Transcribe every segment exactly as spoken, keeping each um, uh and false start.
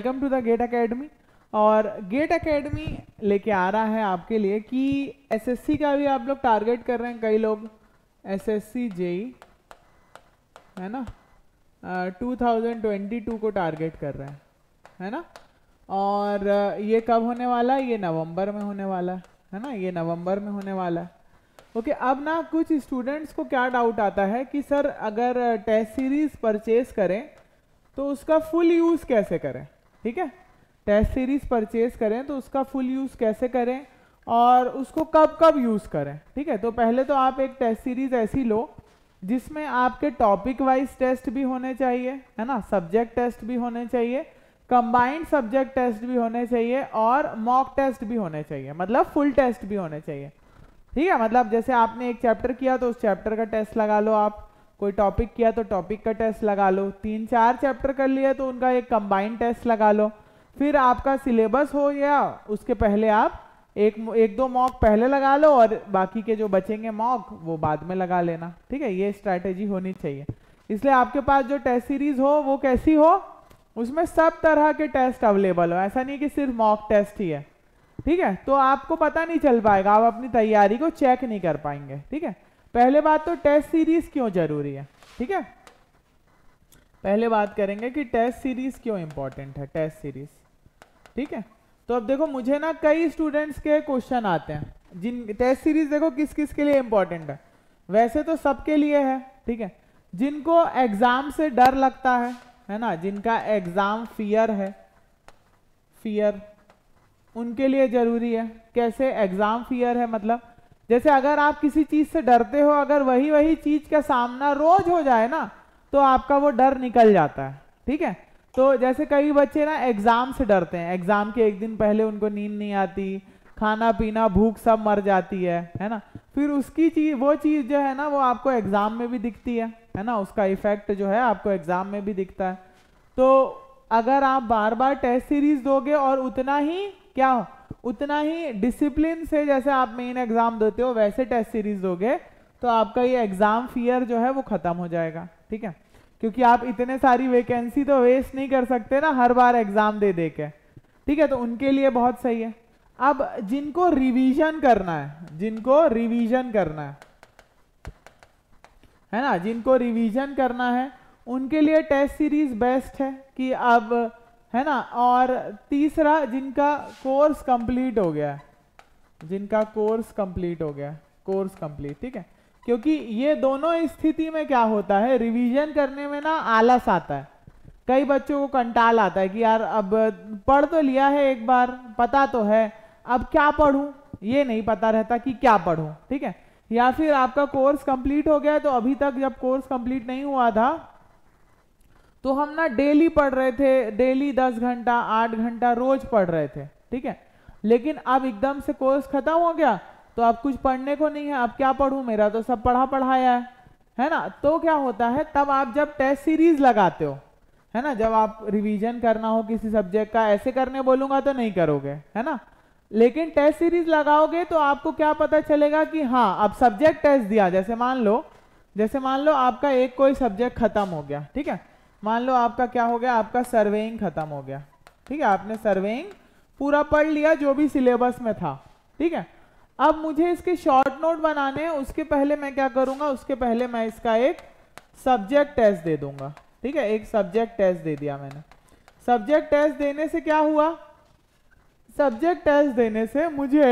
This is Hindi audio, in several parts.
Welcome to the GATE Academy. और गेट एकेडमी लेके आ रहा है आपके लिए कि एसएससी का भी आप लोग टारगेट कर रहे हैं, कई लोग एसएससी जेई है ना टू थाउजेंड ट्वेंटी टू को टारगेट कर रहे हैं, है ना। और ये कब होने वाला है? ये नवंबर में होने वाला है, है ना। ये नवंबर में होने वाला है। ओके okay, अब ना कुछ स्टूडेंट्स को क्या डाउट आता है कि सर अगर टेस्ट सीरीज परचेज करें तो उसका फुल यूज़ कैसे करें। ठीक है, टेस्ट सीरीज परचेज करें तो उसका फुल यूज़ कैसे करें और उसको कब कब यूज़ करें। ठीक है, तो पहले तो आप एक टेस्ट सीरीज ऐसी लो जिसमें आपके टॉपिक वाइज टेस्ट भी होने चाहिए, है ना, सब्जेक्ट टेस्ट भी होने चाहिए, कंबाइंड सब्जेक्ट टेस्ट भी होने चाहिए और मॉक टेस्ट भी होने चाहिए, मतलब फुल टेस्ट भी होने चाहिए। ठीक है, मतलब जैसे आपने एक चैप्टर किया तो उस चैप्टर का टेस्ट लगा लो, आप कोई टॉपिक किया तो टॉपिक का टेस्ट लगा लो, तीन चार चैप्टर कर लिए तो उनका एक कंबाइंड टेस्ट लगा लो। फिर आपका सिलेबस हो गया, उसके पहले आप एक एक दो मॉक पहले लगा लो और बाकी के जो बचेंगे मॉक वो बाद में लगा लेना। ठीक है, ये स्ट्रैटेजी होनी चाहिए। इसलिए आपके पास जो टेस्ट सीरीज हो वो कैसी हो, उसमें सब तरह के टेस्ट अवेलेबल हो, ऐसा नहीं कि सिर्फ मॉक टेस्ट ही है। ठीक है, तो आपको पता नहीं चल पाएगा, आप अपनी तैयारी को चेक नहीं कर पाएंगे। ठीक है, पहले बात तो टेस्ट सीरीज क्यों जरूरी है। ठीक है, पहले बात करेंगे कि टेस्ट सीरीज क्यों इंपॉर्टेंट है, टेस्ट सीरीज। ठीक है, तो अब देखो मुझे ना कई स्टूडेंट्स के क्वेश्चन आते हैं जिन टेस्ट सीरीज देखो किस किस के लिए इंपॉर्टेंट है। वैसे तो सबके लिए है, ठीक है, जिनको एग्जाम से डर लगता है है ना, जिनका एग्जाम फियर है, फियर उनके लिए जरूरी है। कैसे एग्जाम फियर है, मतलब जैसे अगर आप किसी चीज से डरते हो, अगर वही वही चीज का सामना रोज हो जाए ना तो आपका वो डर निकल जाता है। ठीक है, तो जैसे कई बच्चे ना एग्जाम से डरते हैं, एग्जाम के एक दिन पहले उनको नींद नहीं आती, खाना पीना भूख सब मर जाती है है ना। फिर उसकी चीज वो चीज जो है ना वो आपको एग्जाम में भी दिखती है है ना, उसका इफेक्ट जो है आपको एग्जाम में भी दिखता है। तो अगर आप बार बार टेस्ट सीरीज दोगे और उतना ही क्या हो उतना ही डिसिप्लिन से जैसे आप मेन एग्जाम देते हो वैसे टेस्ट सीरीज दोगे तो आपका ये एग्जाम फियर जो है वो खत्म हो जाएगा। ठीक है, क्योंकि आप इतने सारी वैकेंसी तो वेस्ट नहीं कर सकते ना हर बार एग्जाम दे दे के। ठीक है, तो उनके लिए बहुत सही है। अब जिनको रिवीजन करना है, जिनको रिवीजन करना है है ना, जिनको रिवीजन करना है उनके लिए टेस्ट सीरीज बेस्ट है कि अब है ना। और तीसरा, जिनका कोर्स कंप्लीट हो गया, जिनका कोर्स कंप्लीट हो गया, कोर्स कंप्लीट। ठीक है, क्योंकि ये दोनों स्थिति में क्या होता है, रिवीजन करने में ना आलस आता है, कई बच्चों को कंटाल आता है कि यार अब पढ़ तो लिया है एक बार, पता तो है, अब क्या पढ़ूं, ये नहीं पता रहता कि क्या पढ़ूं। ठीक है, या फिर आपका कोर्स कंप्लीट हो गया तो अभी तक जब कोर्स कंप्लीट नहीं हुआ था तो हम ना डेली पढ़ रहे थे, डेली दस घंटा आठ घंटा रोज पढ़ रहे थे। ठीक है, लेकिन अब एकदम से कोर्स खत्म हो गया तो अब कुछ पढ़ने को नहीं है, अब क्या पढ़ूं, मेरा तो सब पढ़ा पढ़ाया है है ना। तो क्या होता है, तब आप जब टेस्ट सीरीज लगाते हो है ना, जब आप रिवीजन करना हो किसी सब्जेक्ट का, ऐसे करने बोलूंगा तो नहीं करोगे है ना, लेकिन टेस्ट सीरीज लगाओगे तो आपको क्या पता चलेगा कि हाँ अब सब्जेक्ट टेस्ट दिया, जैसे मान लो जैसे मान लो आपका एक कोई सब्जेक्ट खत्म हो गया। ठीक है, मान लो आपका क्या हो गया, आपका सर्वेइंग खत्म हो गया। ठीक है, आपने सर्वेइंग पूरा पढ़ लिया जो भी सिलेबस में था। ठीक है, अब मुझे इसके शॉर्ट नोट बनाने हैं, उसके पहले मैं क्या करूंगा, उसके पहले मैं इसका एक सब्जेक्ट टेस्ट दे दूंगा। ठीक है, एक सब्जेक्ट टेस्ट दे दिया मैंने। सब्जेक्ट टेस्ट देने से क्या हुआ, सब्जेक्ट टेस्ट देने से मुझे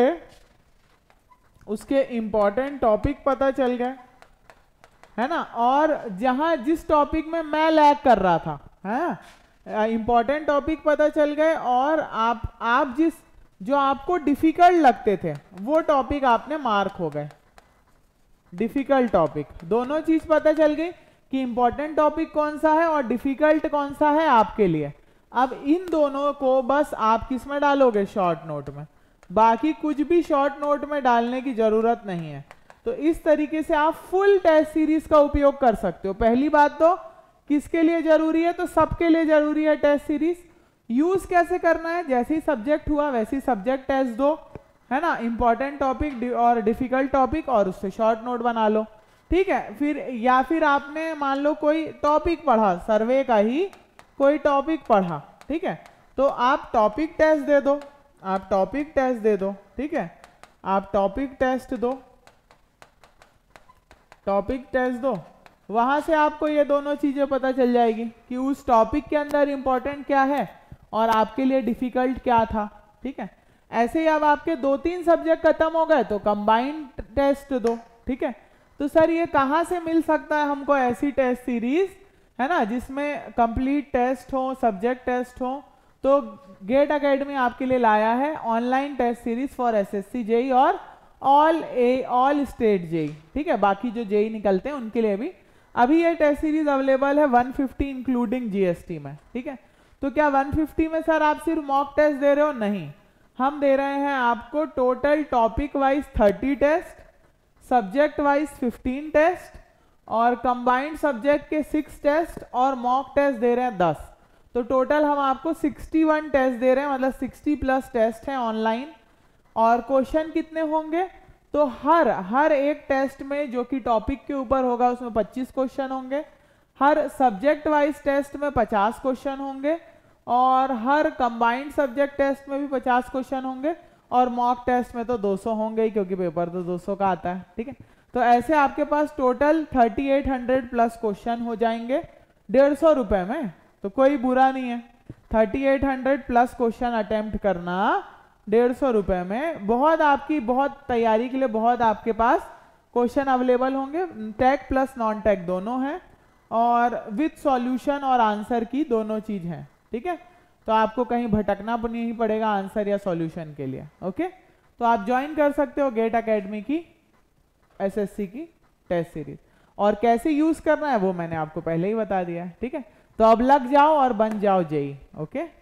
उसके इंपॉर्टेंट टॉपिक पता चल गए है ना, और जहां जिस टॉपिक में मैं लैग कर रहा था है इंपॉर्टेंट टॉपिक पता चल गए, और आप आप जिस जो आपको डिफिकल्ट लगते थे वो टॉपिक आपने मार्क हो गए। डिफिकल्ट टॉपिक, दोनों चीज पता चल गई कि इंपॉर्टेंट टॉपिक कौन सा है और डिफिकल्ट कौन सा है आपके लिए। अब इन दोनों को बस आप किस में डालोगे, शॉर्ट नोट में, बाकी कुछ भी शॉर्ट नोट में डालने की जरूरत नहीं है। तो इस तरीके से आप फुल टेस्ट सीरीज का उपयोग कर सकते हो। पहली बात तो किसके लिए जरूरी है, तो सबके लिए जरूरी है टेस्ट सीरीज। यूज कैसे करना है, जैसे ही सब्जेक्ट हुआ वैसे ही सब्जेक्ट टेस्ट दो है ना, इंपॉर्टेंट टॉपिक और डिफिकल्ट टॉपिक, और उससे शॉर्ट नोट बना लो। ठीक है, फिर या फिर आपने मान लो कोई टॉपिक पढ़ा, सर्वे का ही कोई टॉपिक पढ़ा, ठीक है, तो आप टॉपिक टेस्ट दे दो, आप टॉपिक टेस्ट दे दो, ठीक है, आप टॉपिक टेस्ट दो, टॉपिक टेस्ट दो, वहां से आपको ये दोनों चीजें पता चल जाएगी कि उस टॉपिक के अंदर इंपॉर्टेंट क्या है और आपके लिए डिफिकल्ट क्या था, ठीक है। ऐसे ही अब आपके दो तीन सब्जेक्ट खत्म हो गए तो कंबाइंड टेस्ट दो, ठीक है। तो सर ये कहाँ से मिल सकता है हमको ऐसी टेस्ट सीरीज, है ना, जिसमें कंप्लीट टेस्ट हो, सब्जेक्ट टेस्ट हो? तो गेट एकेडमी आपके लिए लाया है online test series for SSC JE और all a all state JE, ठीक है, बाकी जो जेई निकलते हैं उनके लिए भी अभी ये टेस्ट सीरीज अवेलेबल है वन फिफ्टी इंक्लूडिंग जीएसटी में, ठीक है। तो क्या वन फिफ्टी में सर आप सिर्फ मॉक टेस्ट दे रहे हो? नहीं, हम दे रहे हैं आपको total topic wise thirty test, subject wise fifteen test और कंबाइंड सब्जेक्ट के सिक्स टेस्ट और मॉक टेस्ट दे रहे हैं दस। तो टोटल हम आपको सिक्सटी वन टेस्ट दे रहे हैं, मतलब सिक्सटी प्लस टेस्ट हैं ऑनलाइन। और क्वेश्चन कितने होंगे? तो हर हर एक टेस्ट में जो कि टॉपिक के ऊपर होगा उसमें पच्चीस क्वेश्चन होंगे, हर सब्जेक्ट वाइज टेस्ट में पचास क्वेश्चन होंगे और हर कंबाइंड सब्जेक्ट टेस्ट में भी पचास क्वेश्चन होंगे और मॉक टेस्ट में तो दो सौ होंगे ही क्योंकि पेपर तो दो सौ का आता है, ठीक है। तो ऐसे आपके पास total thirty eight hundred plus question हो जाएंगे डेढ़ सौ रुपए में, तो कोई बुरा नहीं है। Thirty eight hundred plus question attempt करना डेढ़ सौ रुपए में, बहुत आपकी बहुत तैयारी के लिए बहुत आपके पास क्वेश्चन अवेलेबल होंगे, टैग प्लस नॉन टैग दोनों हैं और विथ सॉल्यूशन और आंसर की दोनों चीज हैं, ठीक है। तो आपको कहीं भटकना नहीं पड़ेगा आंसर या सॉल्यूशन के लिए, ओके। तो आप ज्वाइन कर सकते हो गेट एकेडमी की एसएससी की टेस्ट सीरीज, और कैसे यूज करना है वो मैंने आपको पहले ही बता दिया है, ठीक है। तो अब लग जाओ और बन जाओ जेई, ओके।